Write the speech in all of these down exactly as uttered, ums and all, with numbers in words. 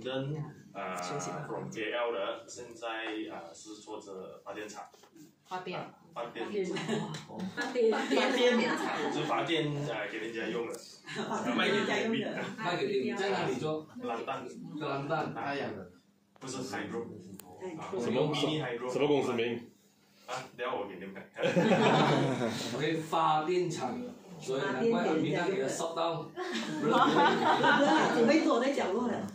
Brandon， 呃 ，from K L 的，现在呃是做着发电厂。 发电。 啊、发电。 发电。发电厂。 是发电呃给人家用的，卖给电饼的。 卖给电饼，在哪里做？ 蓝蛋。 蓝蛋。 太阳能。不是 hydro。啊， 什么 mini hydro。 什么公司名？ 啊，等下我给你们看。 OK， 发电厂。所以难怪阿米娜给他烧到， 准备躲在角落了。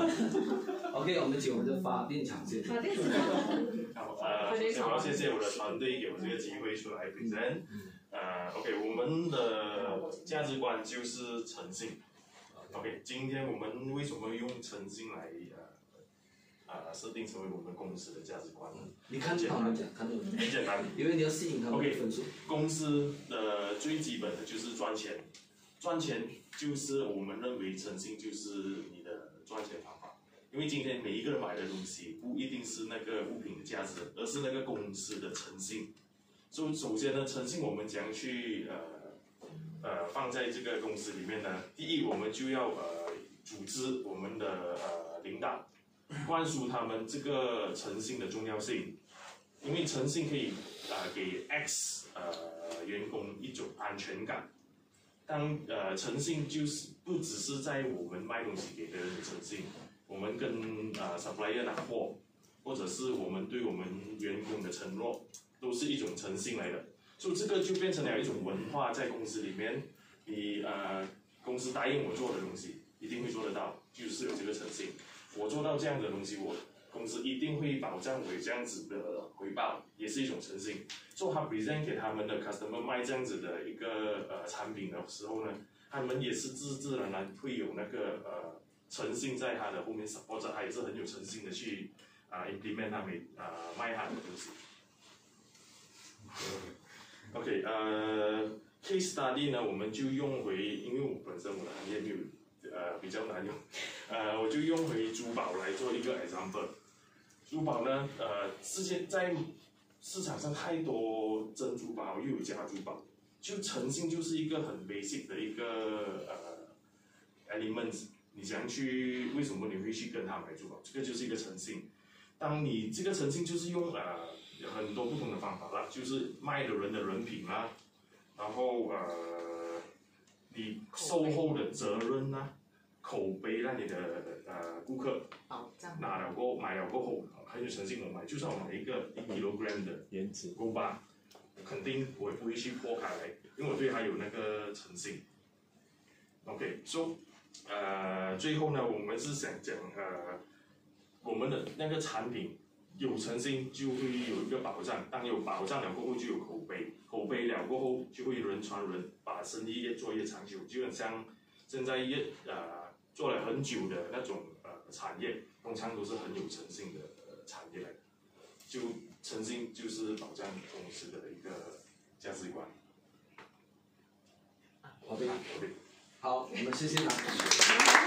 OK， 我们请我们的发电厂先。 好，呃，首先我要谢谢我的团队给我这个机会出来 present。呃 ，OK， 我们的价值观就是诚信。OK， 今天我们为什么用诚信来呃呃设定成为我们公司的价值观呢？ 你看他们讲，看他们。 很简单， 因为你要吸引他们的分数。 公司的最基本的就是赚钱，赚钱就是我们认为诚信就是你的赚钱方法。因为今天每一个人买的东西不一定是那个物品的价值，而是那个公司的诚信。所以首先呢，诚信我们怎样去呃呃放在这个公司里面呢？第一，我们就要呃组织我们的呃领导，灌输他们这个诚信的重要性。因为诚信可以呃给 X 呃员工一种安全感。当呃诚信就是不只是在我们卖东西给别人的诚信，我们跟呃 supplier 拿货，或者是我们对我们员工的承诺，都是一种诚信来的。所以这个就变成了一种文化在公司里面，你呃公司答应我做的东西一定会做得到，就是有这个诚信。我做到这样的东西，我公司一定会保障我有这样子的回报，也是一种诚信。所以他 present 给他们的 customer 卖这样子的一个呃产品的时候呢，他们也是自自然然会有那个呃诚信在他的后面 support 着，他也是很有诚信的去啊、呃、implement 他们啊、呃、卖他的东西。OK， 呃 case study 呢，我们就用回，因为我本身我的行业没有呃比较难用，呃我就用回珠宝来做一个 example。珠宝呢，呃，之前在市场上太多真珠宝又有假珠宝，就诚信就是一个很 basic 的一个呃 element。你怎样去？为什么你会去跟他买珠宝？这个就是一个诚信。当你这个诚信就是用呃很多不同的方法啦，就是卖的人的人品啦，然后呃你售后的责任啦。口碑让你的呃顾客拿了过买了过后很有诚信，我买就算我买一个一 kilogram 的原子锅巴，肯定我也不会去破开来，因为我对它有那个诚信。OK，so 呃最后呢，我们是想讲呃我们的那个产品有诚信就会有一个保障，当有保障了过后就有口碑，口碑了过后就会人传人，把生意越做越长久，就很像现在越呃。做了很久的那种呃产业，通常都是很有诚信的、呃、产业来的。就诚信就是保障公司的一个价值观。 好的，好，我们谢谢他。